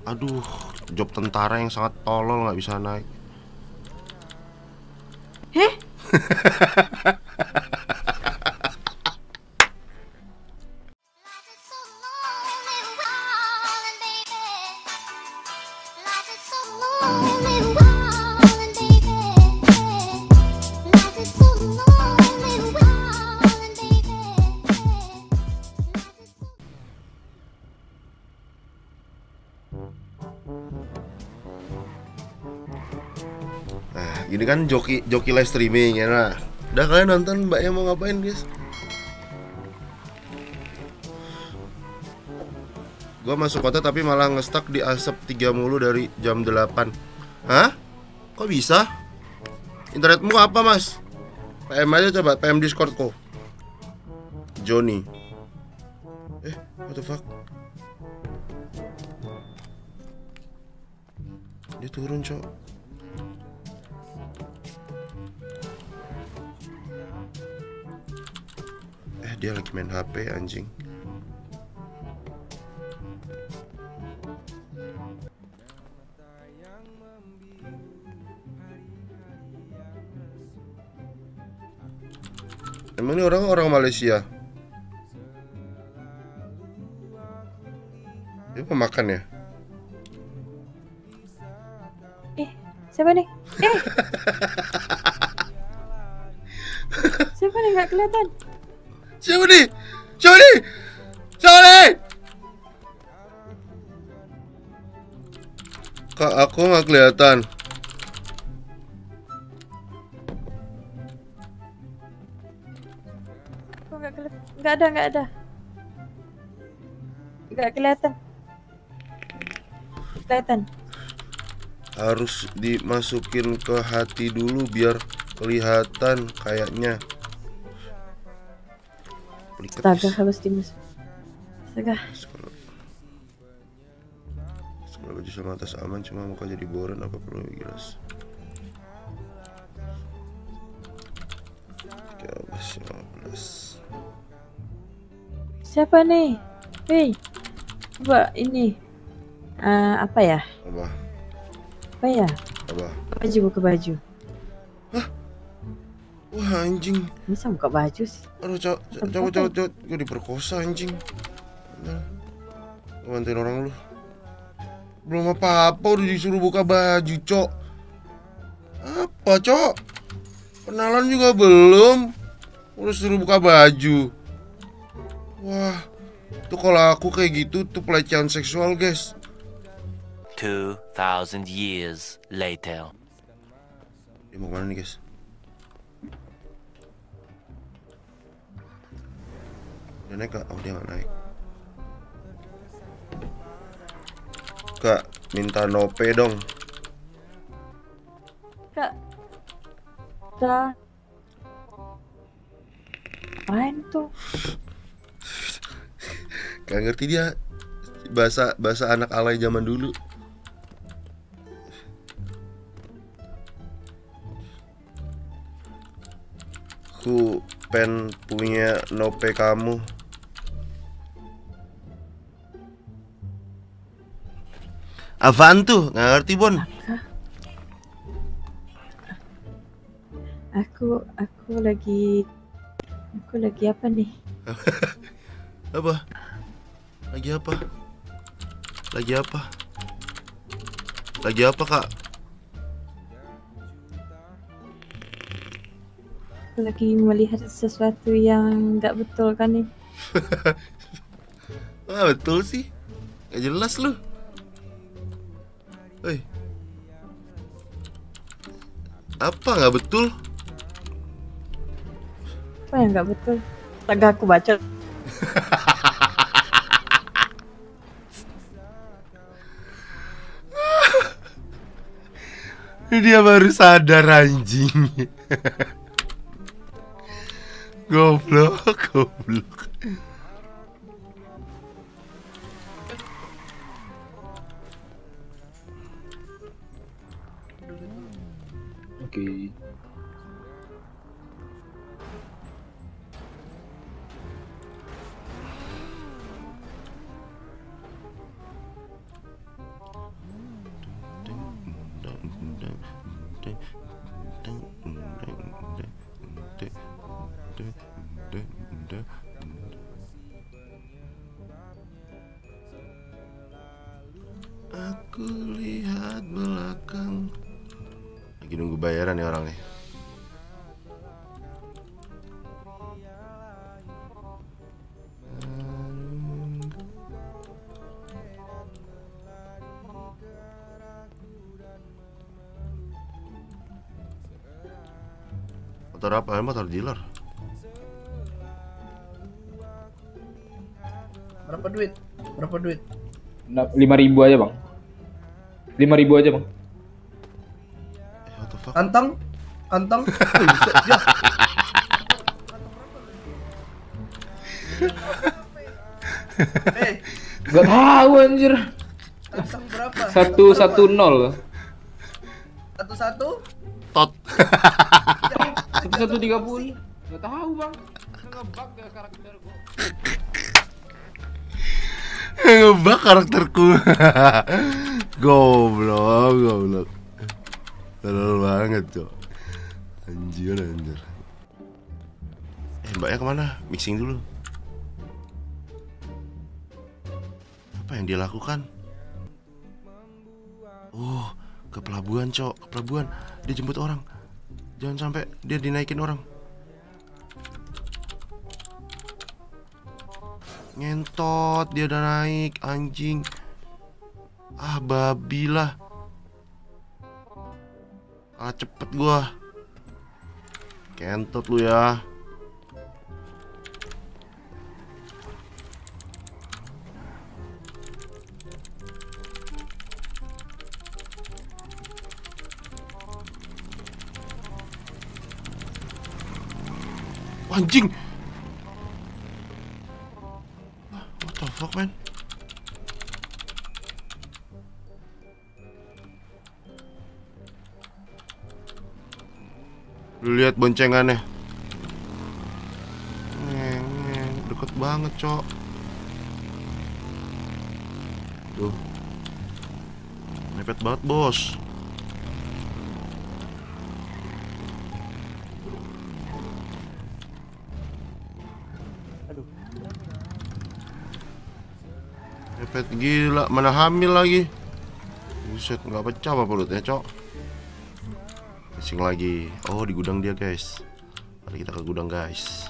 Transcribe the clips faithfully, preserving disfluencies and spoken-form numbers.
Aduh, job tentara yang sangat tolol nggak bisa naik. Heh? Nah, gini kan joki joki live streaming ya. Nah, udah kalian nonton mbaknya mau ngapain guys? Gua masuk kota tapi malah ngestak di asap tiga mulu dari jam delapan. Hah? Kok bisa? Internetmu apa mas? P M aja coba, P M Discord kok. Johnny. Eh, what the fuck? Dia turun cok. Eh, dia lagi main H P anjing. Emang ini orang orang Malaysia? Dia pemakan ya? Eh, siapa nih? Eh! Siapa nih? Gak kelihatan. Siapa nih? Siapa nih? Siapa nih? Kak, aku nggak kelihatan. Kok gak kelihatan? Gak ada, gak ada. Gak kelihatan. Kelihatan. Harus dimasukin ke hati dulu biar kelihatan kayaknya. Astaga, harus dimasuk. Astaga. Sekolah baju sama tas aman, cuma muka jadi boran, apa perlu jelas? tiga belas lima belas. Siapa nih? Hei, coba ini. Uh, apa ya? Apa? Apa ya? Apa? Baju, buka baju. Hah? Wah anjing. Masa buka baju sih? Aduh, cowok, cowok, cowok, cowok, gue diperkosa anjing. Nah, bantuin orang lu. Belum apa-apa udah disuruh buka baju, cok. Apa, cok? Kenalan juga belum, udah suruh buka baju. Wah, tuh kalau aku kayak gitu tuh pelecehan seksual, guys. Two thousand years later. Dia mau kemana nih, guys? Dia naik gak? Oh, dia gak naik. Kak, minta nope dong. Kak. Kak. Apaan tuh? Gak ngerti dia bahasa bahasa anak alay zaman dulu. Ku pen punya nope kamu. Apaan tuh? Nggak ngerti, Bon. Aku aku lagi aku lagi apa nih? Apa? Lagi apa? Lagi apa? Lagi apa, Kak? Aku lagi melihat sesuatu yang nggak betul kan nih? Ah, betul sih. Gak jelas lu. Hei. Apa nggak betul? Apa yang nggak betul? Agak aku baca. Dia baru sadar anjing. Goblok, goblok. Oke. Okay. Aku lihat belakang. Lagi nunggu bayaran ya orang nih. Motor apa? Motor dealer. Berapa duit? Berapa duit? Lima ribu aja bang. Lima ribu aja bang. Eh, what the fuck? Kantong? Kantong? Oh, buset, ya. Eh, Gak tahu anjir. kantong berapa? Satu satu nol. Satu satu? Tot. Satu satu tiga puluh. Gak tahu bang. Ngebug ya karakter gua. Ngebak karakterku. Goblok, goblok. Tolol banget, Cok. Anjir, anjir. Eh, mbaknya kemana? Mixing dulu. Apa yang dia lakukan? Oh, ke pelabuhan, Cok. Ke pelabuhan. Dia jemput orang. Jangan sampai dia dinaikin orang. Ngentot, dia udah naik, anjing. Ah, babi lah. Ah, cepet gua. Kentot lu ya. Anjing. What the fuck, man? Lu lihat boncengannya. Ngeng, ngeng. Deket banget, Cok. Tuh. Mepet banget, bos. Mepet gila, mana hamil lagi. Buset, nggak pecah apa perutnya, Cok. Pusing lagi. Oh, di gudang dia, guys. Mari kita ke gudang, guys.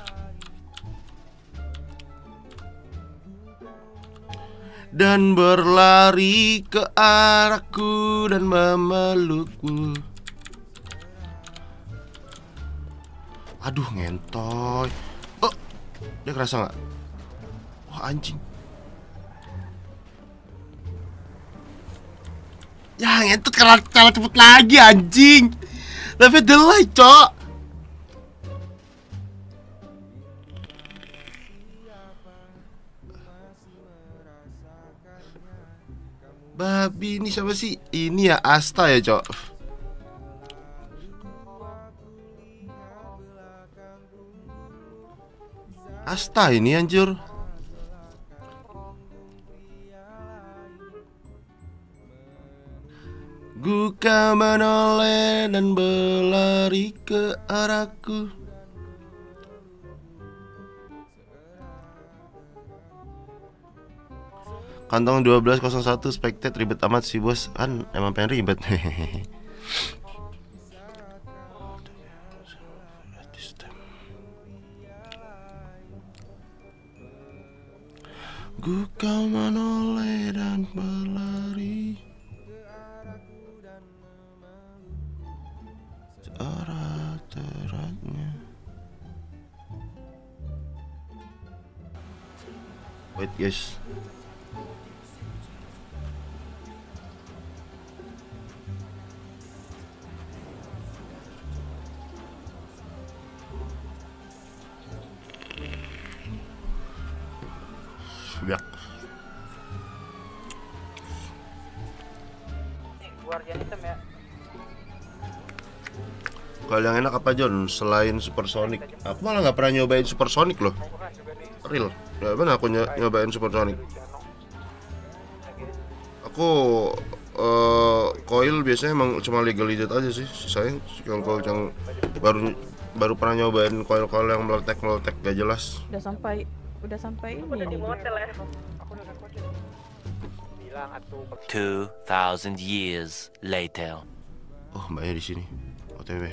Dan berlari ke arahku dan memelukku. Aduh, ngentoy. Oh, dia kerasa nggak? Wah, anjing. Ya, ngentot kalah, kalah cepet lagi, anjing. Level delay, Cok. Babi ini siapa sih? Ini ya Asta ya, Cok. Asta ini anjir. Guka menoleh dan berlari ke arahku. Kantong dua belas nol satu spectate ribet amat sih, bos. Kan emang pengen ribet. Guka menoleh dan berlari arah teratnya. Wait, guys. Biak. Guardian hitam ya. Kalau yang enak apa, John? Selain Supersonic. Aku malah nggak pernah nyobain Supersonic loh. Real. Ya mana aku ny nyobain Supersonic. Aku uh, coil biasanya emang cuma legal legit aja sih. Saya kalau yang baru baru pernah nyobain coil-coil yang meletek-meletek gak jelas. Udah sampai, udah sampai ini nih. Two thousand years later. Oh, mbaknya di sini. O T W.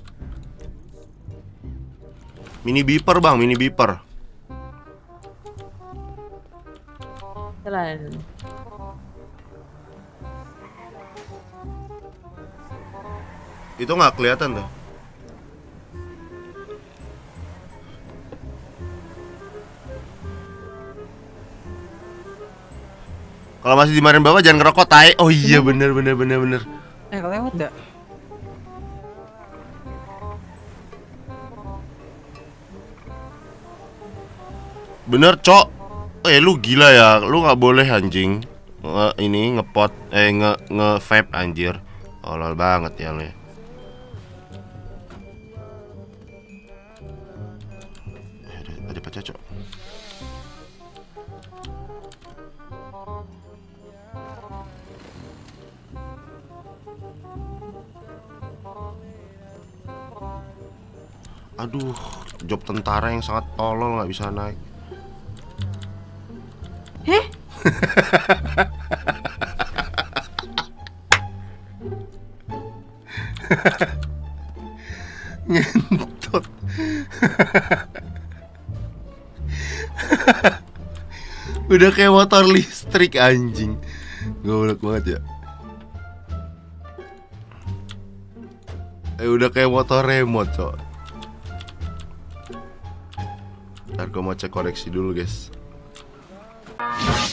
Mini beeper, Bang, mini beeper. Jalan. Itu nggak kelihatan tuh. Kalau masih dimarahin bapak jangan ngerokok, tai. Oh iya bener bener bener bener. Eh kelewat dah. Bener, Cok. Eh lu gila ya, lu nggak boleh anjing. Nge, ini ngepot eh nge nge vape anjir. Tolol banget ya lu. Ya. Eh, ada ada pacar, Cok. Aduh, job tentara yang sangat tolol nggak bisa naik. Heh? Ngentot. Udah kayak motor listrik anjing. Goblok banget ya. Eh udah kayak motor remote, Cok. Ntar gue mau cek koneksi dulu, guys.